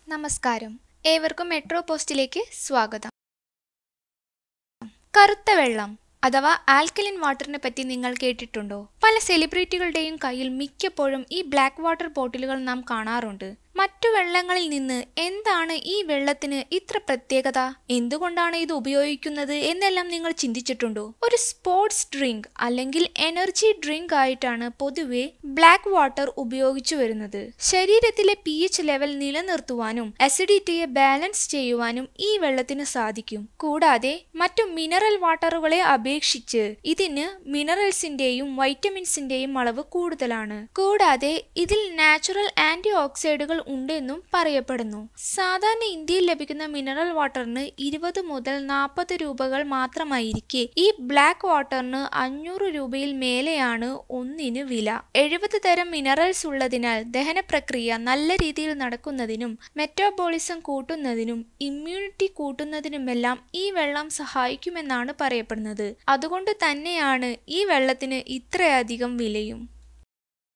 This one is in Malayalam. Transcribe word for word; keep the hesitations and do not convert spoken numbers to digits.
നമസ്കാരം, ഏവർക്കും മെട്രോ പോസ്റ്റിലേക്ക് സ്വാഗതം. കറുത്ത വെള്ളം അഥവാ ആൽക്കലിൻ വാട്ടറിനെ പറ്റി നിങ്ങൾ കേട്ടിട്ടുണ്ടോ? പല സെലിബ്രിറ്റികളുടെയും കയ്യിൽ മിക്കപ്പോഴും ഈ ബ്ലാക്ക് വാട്ടർ ബോട്ടിലുകൾ നാം കാണാറുണ്ട്. മറ്റു വെള്ളങ്ങളിൽ നിന്ന് എന്താണ് ഈ വെള്ളത്തിന് ഇത്ര പ്രത്യേകത? എന്തുകൊണ്ടാണ് ഇത് ഉപയോഗിക്കുന്നത് എന്നെല്ലാം നിങ്ങൾ ചിന്തിച്ചിട്ടുണ്ടോ? ഒരു സ്പോർട്സ് ഡ്രിങ്ക് അല്ലെങ്കിൽ എനർജി ഡ്രിങ്ക് ആയിട്ടാണ് പൊതുവെ ബ്ലാക്ക് വാട്ടർ ഉപയോഗിച്ചു വരുന്നത്. ശരീരത്തിലെ പി എച്ച് ലെവൽ നിലനിർത്തുവാനും അസിഡിറ്റിയെ ബാലൻസ് ചെയ്യുവാനും ഈ വെള്ളത്തിന് സാധിക്കും. കൂടാതെ മറ്റു മിനറൽ വാട്ടറുകളെ അപേക്ഷിച്ച് ഇതിന് മിനറൽസിന്റെയും വൈറ്റമിൻസിന്റെയും അളവ് കൂടുതലാണ്. കൂടാതെ ഇതിൽ നാച്ചുറൽ ആന്റി ഓക്സൈഡുകൾ ഉണ്ടെന്നും പറയപ്പെടുന്നു. സാധാരണ ഇന്ത്യയിൽ ലഭിക്കുന്ന മിനറൽ വാട്ടറിന് ഇരുപത് മുതൽ നാൽപ്പത് രൂപകൾ മാത്രമായിരിക്കെ ഈ ബ്ലാക്ക് വാട്ടറിന് അഞ്ഞൂറ് രൂപയിൽ മേലെയാണ് ഒന്നിന് വില. എഴുപത് തരം മിനറൽസ് ഉള്ളതിനാൽ ദഹന പ്രക്രിയ നല്ല രീതിയിൽ നടക്കുന്നതിനും മെറ്റാബോളിസം കൂട്ടുന്നതിനും ഇമ്മ്യൂണിറ്റി കൂട്ടുന്നതിനുമെല്ലാം ഈ വെള്ളം സഹായിക്കുമെന്നാണ് പറയപ്പെടുന്നത്. അതുകൊണ്ട് തന്നെയാണ് ഈ വെള്ളത്തിന് ഇത്രയധികം വിലയും.